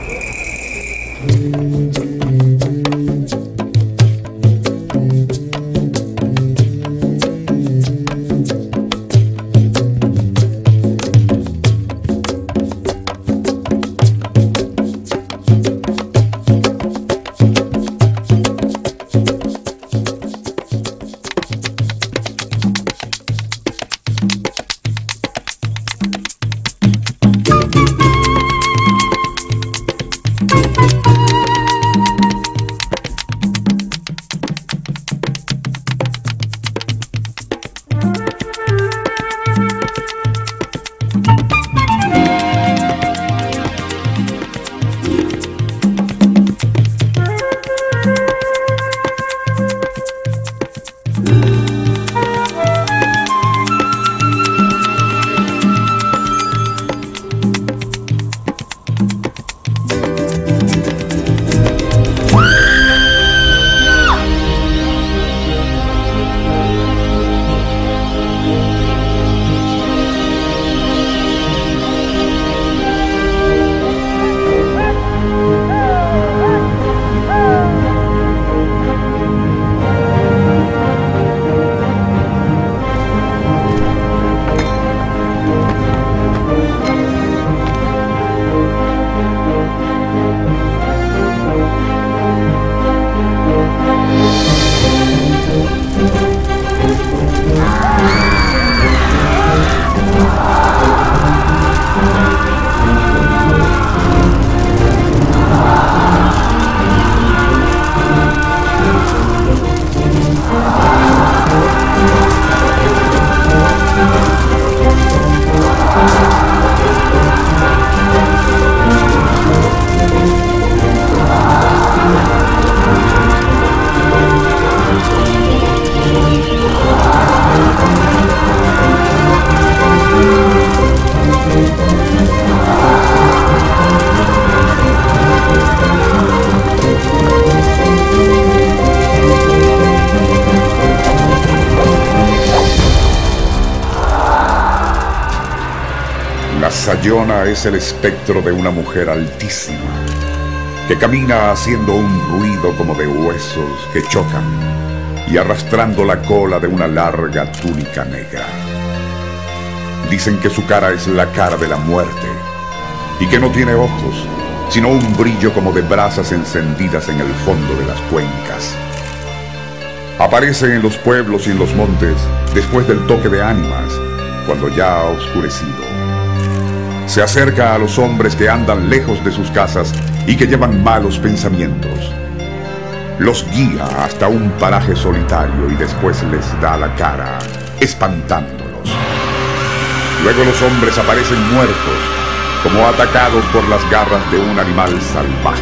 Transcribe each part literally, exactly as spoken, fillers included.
Sayona es el espectro de una mujer altísima que camina haciendo un ruido como de huesos que chocan y arrastrando la cola de una larga túnica negra. Dicen que su cara es la cara de la muerte y que no tiene ojos, sino un brillo como de brasas encendidas en el fondo de las cuencas. Aparece en los pueblos y en los montes después del toque de ánimas, cuando ya ha oscurecido. Se acerca a los hombres que andan lejos de sus casas y que llevan malos pensamientos. Los guía hasta un paraje solitario y después les da la cara, espantándolos. Luego los hombres aparecen muertos, como atacados por las garras de un animal salvaje.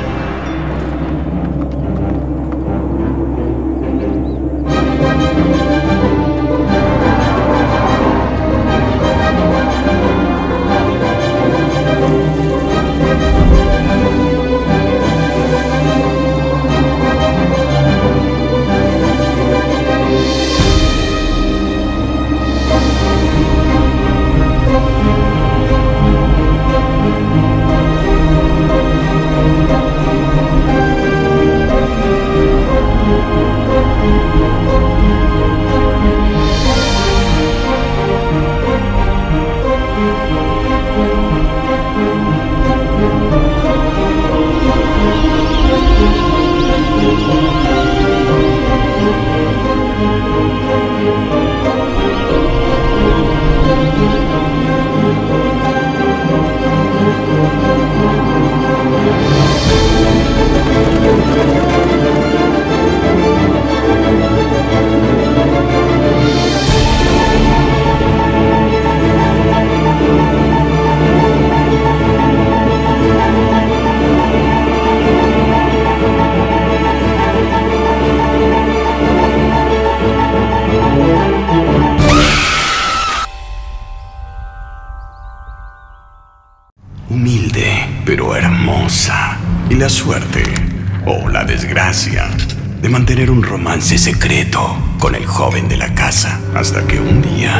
Humilde, pero hermosa. Y la suerte, o la desgracia, de mantener un romance secreto con el joven de la casa. Hasta que un día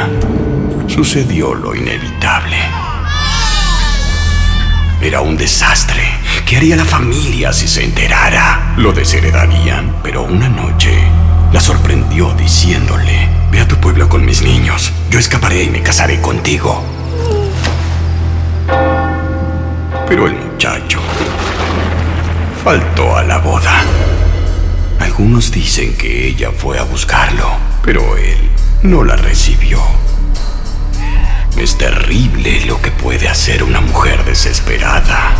sucedió lo inevitable. Era un desastre ¿Qué haría la familia si se enterara? Lo desheredarían, pero una noche la sorprendió diciéndole: ve a tu pueblo con mis niños, yo escaparé y me casaré contigo. Pero el muchacho faltó a la boda. Algunos dicen que ella fue a buscarlo, pero él no la recibió. Es terrible lo que puede hacer una mujer desesperada.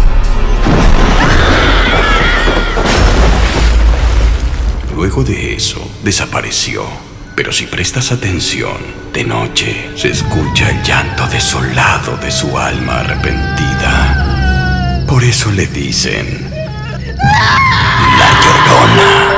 Luego de eso, desapareció. Pero si prestas atención, de noche se escucha el llanto desolado de su alma arrepentida. Por eso le dicen La Llorona.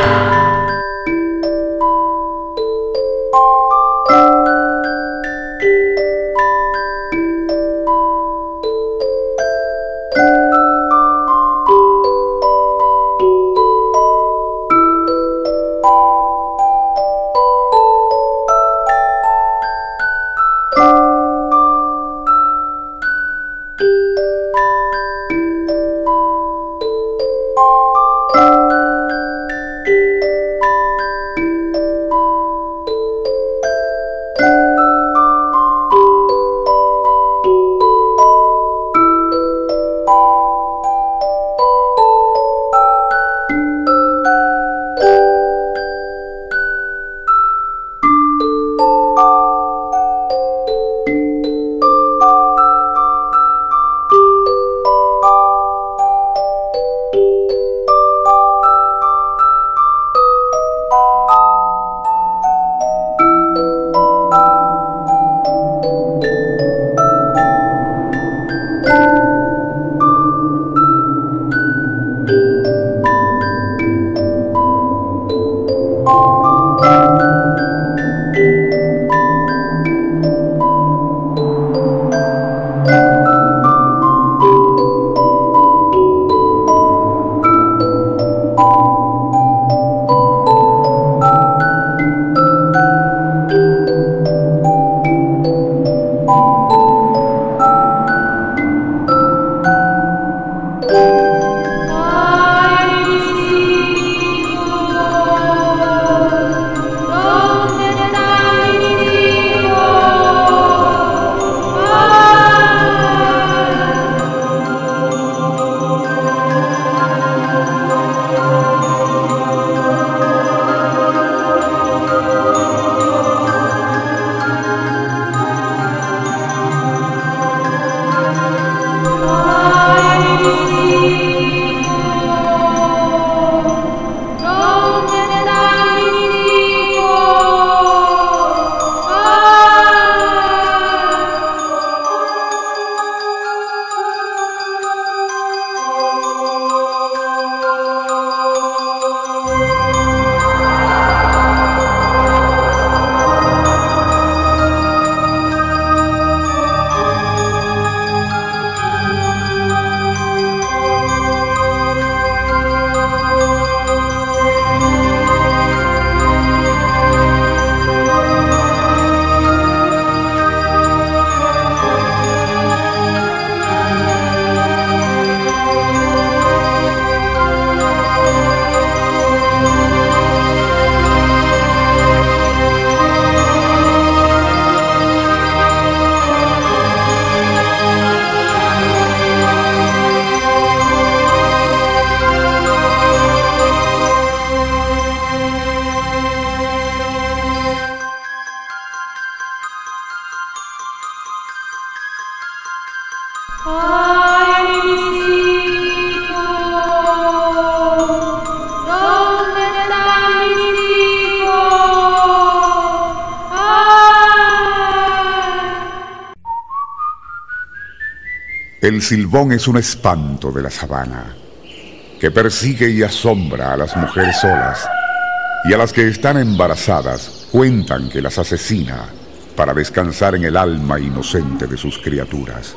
El silbón es un espanto de la sabana que persigue y asombra a las mujeres solas, y a las que están embarazadas cuentan que las asesina para descansar en el alma inocente de sus criaturas.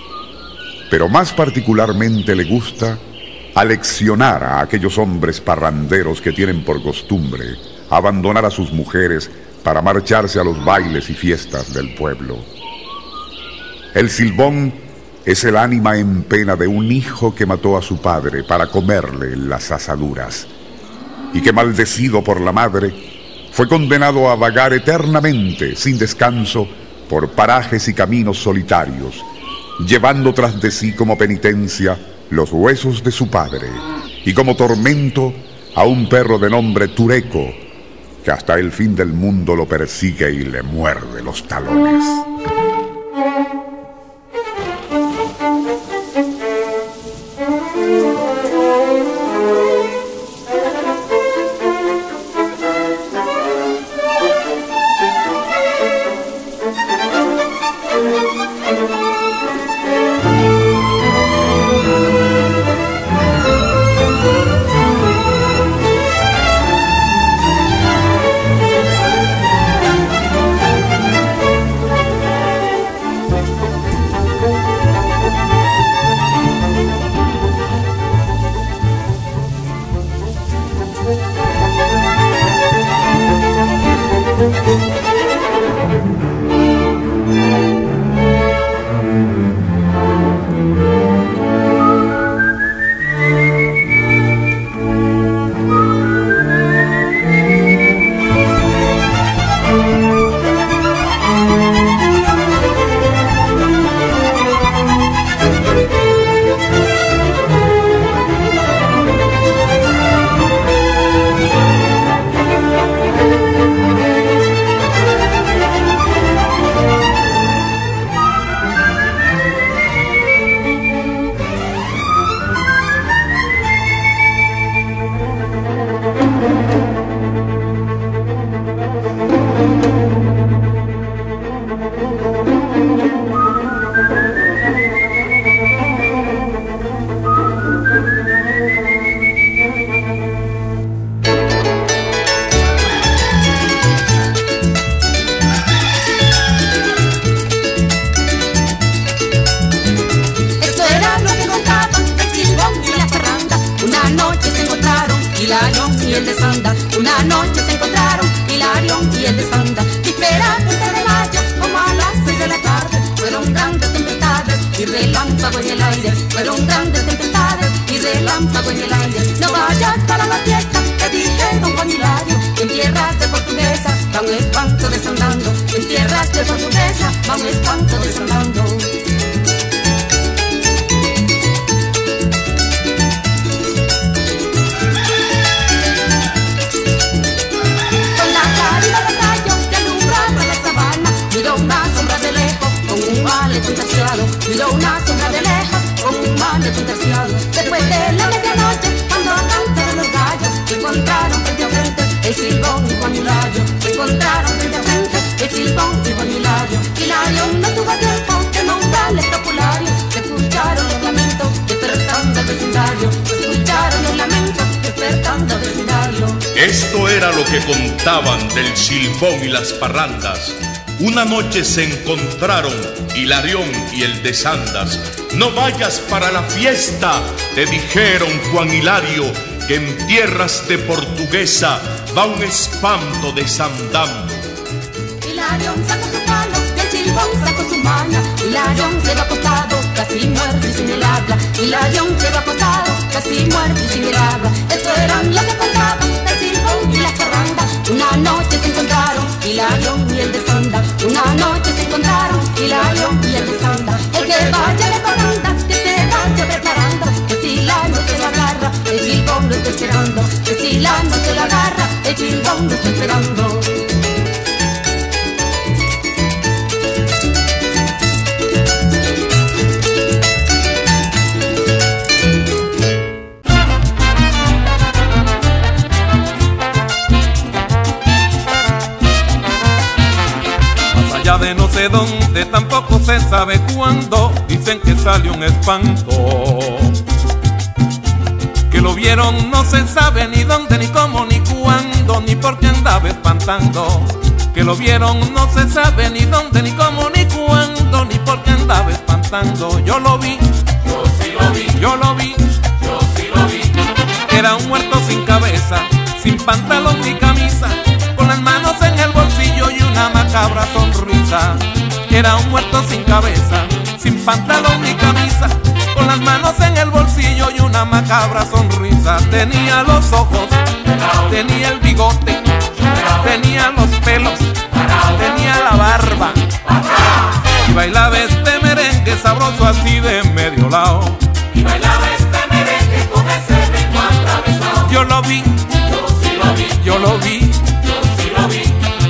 Pero más particularmente le gusta aleccionar a aquellos hombres parranderos que tienen por costumbre abandonar a sus mujeres para marcharse a los bailes y fiestas del pueblo. El silbón es el ánima en pena de un hijo que mató a su padre para comerle las asaduras, y que, maldecido por la madre, fue condenado a vagar eternamente, sin descanso, por parajes y caminos solitarios, llevando tras de sí como penitencia los huesos de su padre, y como tormento a un perro de nombre Tureco, que hasta el fin del mundo lo persigue y le muerde los talones. y el desanda. Una noche se encontraron Hilarión y el desanda. Víspera de mayo, como a las seis de la tarde. Fueron grandes tempestades y relámpago en el aire. Fueron grandes tempestades y relámpago en el aire. No vayas para la fiesta, te dijeron Juan Hilario. En tierras de portuguesa va un espanto desandando. En tierras de portuguesa va un espanto desandando. Miró una sombra de lejos con un malecón terciado. Después de la medianoche, cuando cantaron los gallos, encontraron frente a frente el Silbón y Juan Hilario. Encontraron frente a frente el Silbón y Juan Hilario. Hilario no tuvo tiempo de nombrar el escapulario. Se escucharon los lamentos despertando el vecindario. Se escucharon los lamentos despertando el vecindario. Esto era lo que contaban del Silbón y las parrandas. Una noche se encontraron Hilarión y el desandas. No vayas para la fiesta, te dijeron Juan Hilario, que en tierras de portuguesa va un espanto desandando. Hilarión sacó su palo y el Silbón sacó su mano. Hilarión quedó acostado, casi muerto y sin el habla. Hilarión quedó acostado, casi muerto y sin el habla. Esto era lo que contaban el Silbón y las parrandas. Una noche se encontraron Hilarión y el desanda. Una noche se encontraron Hilarión y el desanda. El que vaya de parranda, que se vaya preparando, que si la noche lo agarra, el Silbón lo está esperando. Que si la noche lo agarra, el Silbón lo está esperando. Ya de no sé dónde, tampoco se sabe cuándo, dicen que salió un espanto. Que lo vieron no se sabe ni dónde, ni cómo, ni cuándo, ni por qué andaba espantando. Que lo vieron no se sabe ni dónde, ni cómo, ni cuándo, ni por qué andaba espantando. Yo lo vi, yo sí lo vi, yo lo vi, yo sí lo vi. Era un muerto sin cabeza, sin pantalón ni camisa, con las manos en el bolsillo y una macabra sonrisa. Era un muerto sin cabeza, sin pantalón ni camisa, con las manos en el bolsillo y una macabra sonrisa. Tenía los ojos, tenía el bigote, tenía los pelos, tenía la barba, y bailaba este merengue sabroso así de medio lado. Y bailaba este merengue con ese ritmo atravesado. Yo lo vi, yo sí lo vi, yo lo vi, yo sí lo vi.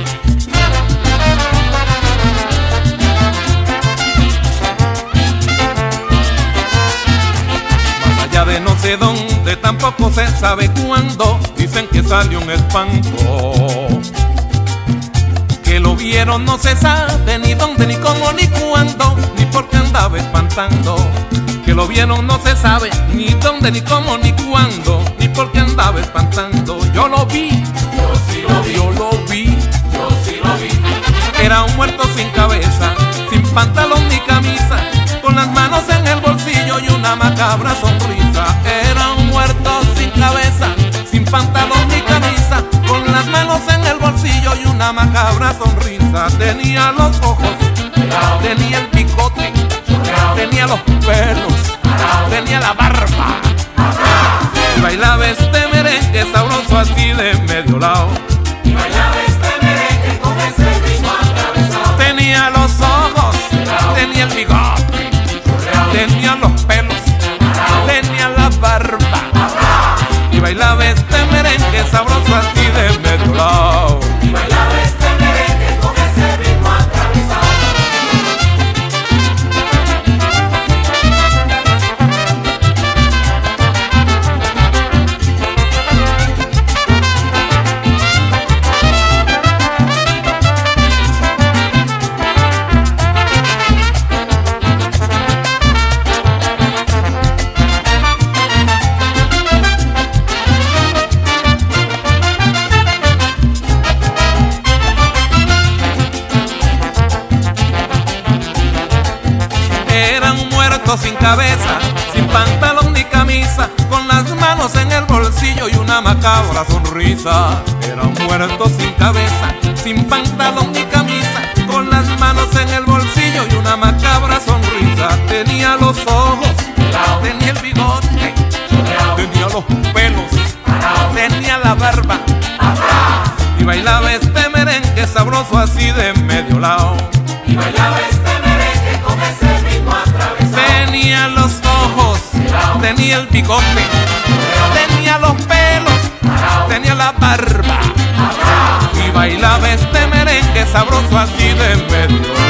Más allá de no sé dónde, tampoco se sabe cuándo, dicen que salió un espanto. Que lo vieron no se sabe ni dónde, ni cómo, ni cuándo, ni por qué andaba espantando. Que lo vieron no se sabe ni dónde, ni cómo, ni cuándo, ni por qué andaba espantando. Yo lo vi, yo sí lo vi, yo lo vi, yo sí lo vi. Era un muerto sin cabeza, sin pantalón ni camisa, con las manos en el bolsillo y una macabra sonrisa. Era un muerto sin cabeza, sin pantalón ni camisa, con las manos en el bolsillo y una macabra sonrisa. Tenía los ojos, tenía el bigote, tenía los pelos, tenía la barba, y bailaba este merengue sabroso así de medio lado. Y bailaba este merengue con ese ritmo atravesado. Tenía los ojos, tenía el bigote, tenía los pelos, tenía la barba, y bailaba este merengue sabroso así de medio lado. Y bailaba este merengue con ese ritmo atravesado. Era un muerto sin cabeza, sin pantalón ni camisa, con las manos en el bolsillo y una macabra sonrisa. Era un muerto sin cabeza, sin pantalón ni camisa, con las manos en el bolsillo y una macabra sonrisa. Tenía los ojos, tenía el bigote, tenía los pelos, tenía la barba, y bailaba este merengue sabroso así de medio lado. Y bailaba este merengue con ese ritmo atravesado. Tenía los ojos, tenía el bigote, tenía los pelos, tenía la barba, y bailaba este merengue sabroso así de medio.